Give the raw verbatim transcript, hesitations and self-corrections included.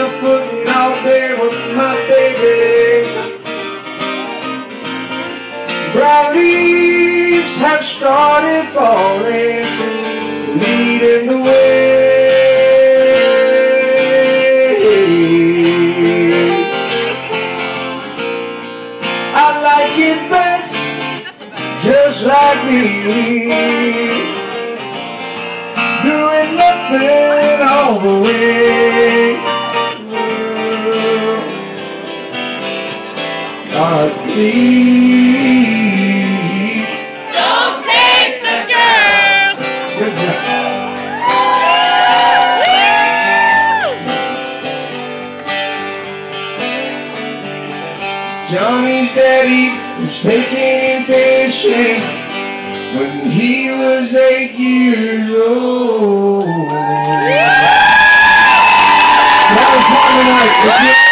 barefooting out there with my baby. Brown leaves have started falling, leading the way. I like it best, just like me, doing nothing all the way. God, please don't take the girl. Good job. Johnny's daddy was taking him fishing when he was eight years old. That was fun tonight.